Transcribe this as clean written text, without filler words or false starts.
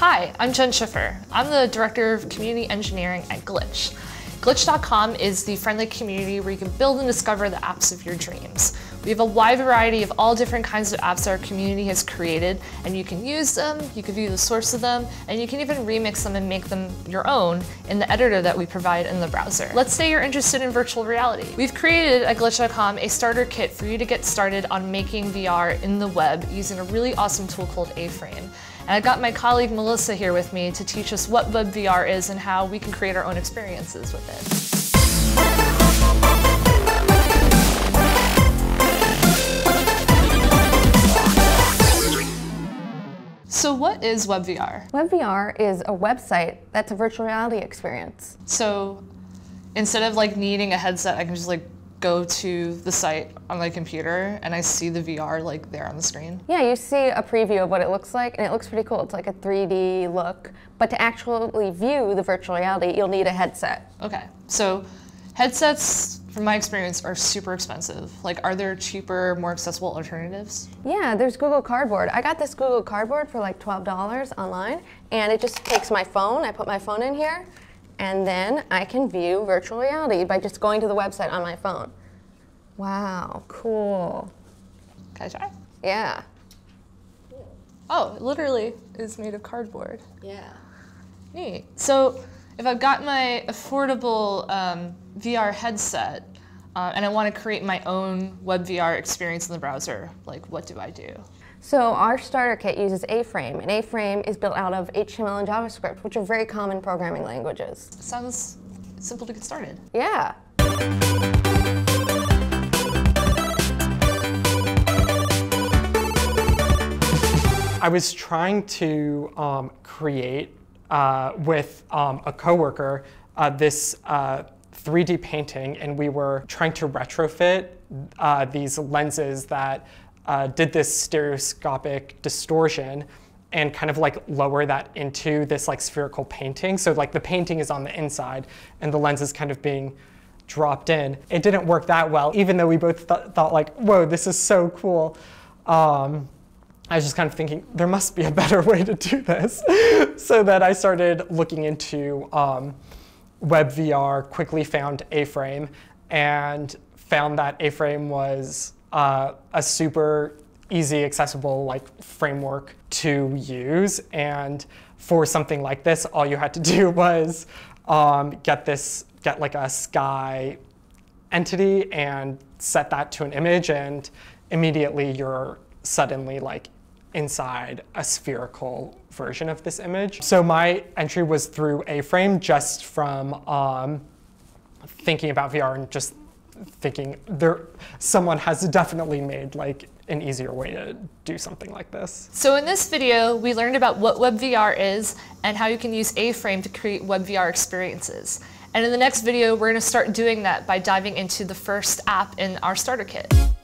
Hi, I'm Jen Schiffer. I'm the Director of Community Engineering at Glitch. Glitch.com is the friendly community where you can build and discover the apps of your dreams. We have a wide variety of all different kinds of apps that our community has created, and you can use them, you can view the source of them, and you can even remix them and make them your own in the editor that we provide in the browser. Let's say you're interested in virtual reality. We've created at Glitch.com a starter kit for you to get started on making VR in the web using a really awesome tool called A-Frame. And I got my colleague Melissa here with me to teach us what WebVR is and how we can create our own experiences with it. So what is WebVR? WebVR is a website that's a virtual reality experience. So instead of like needing a headset, I can just like go to the site on my computer and I see the VR like there on the screen? Yeah, you see a preview of what it looks like, and it looks pretty cool. It's like a 3D look, but to actually view the virtual reality, you'll need a headset. Okay, so headsets, from my experience, are super expensive. Like, are there cheaper, more accessible alternatives? Yeah, there's Google Cardboard. I got this Google Cardboard for like $12 online, and it just takes my phone. I put my phone in here, and then I can view virtual reality by just going to the website on my phone. Wow, cool. Can I try? Yeah. Oh, it literally is made of cardboard. Yeah. Neat. So if I've got my affordable VR headset and I want to create my own WebVR experience in the browser, like what do I do? So our starter kit uses A-Frame, and A-Frame is built out of HTML and JavaScript, which are very common programming languages. Sounds simple to get started. Yeah. I was trying to create with a coworker this 3D painting, and we were trying to retrofit these lenses that did this stereoscopic distortion and kind of like lower that into this like spherical painting. So like the painting is on the inside and the lens is kind of being dropped in. It didn't work that well, even though we both thought like, whoa, this is so cool. I was just kind of thinking, there must be a better way to do this. So that I started looking into WebVR, quickly found A-Frame, and found that A-Frame was a super easy, accessible like framework to use. And for something like this, all you had to do was get like a sky entity and set that to an image, and immediately you're suddenly like inside a spherical version of this image. So my entry was through A-Frame, just from thinking about VR and just thinking someone has definitely made like an easier way to do something like this. So in this video, we learned about what WebVR is and how you can use A-Frame to create WebVR experiences. And in the next video, we're going to start doing that by diving into the first app in our starter kit.